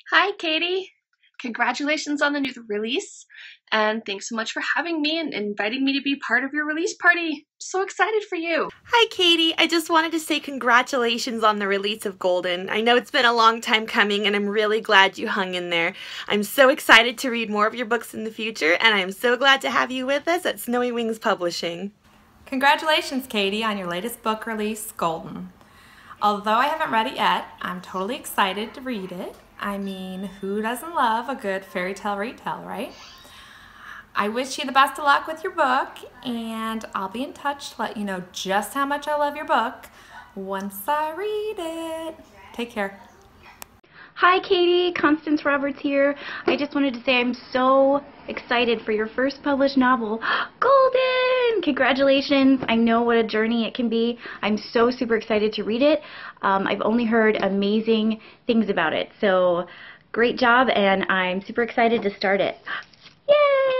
Hi, Katie. Congratulations on the new release, and thanks so much for having me and inviting me to be part of your release party. I'm so excited for you. Hi, Katie. I just wanted to say congratulations on the release of Golden. I know it's been a long time coming, and I'm really glad you hung in there. I'm so excited to read more of your books in the future, and I'm so glad to have you with us at Snowy Wings Publishing. Congratulations, Katie, on your latest book release, Golden. Although I haven't read it yet, I'm totally excited to read it. I mean, who doesn't love a good fairy tale retell, right? I wish you the best of luck with your book, and I'll be in touch to let you know just how much I love your book once I read it. Take care. Hi Katie, Constance Roberts here. I just wanted to say I'm so excited for your first published novel, Golden! Congratulations. I know what a journey it can be. I'm so super excited to read it. I've only heard amazing things about it. So great job, and I'm super excited to start it. Yay!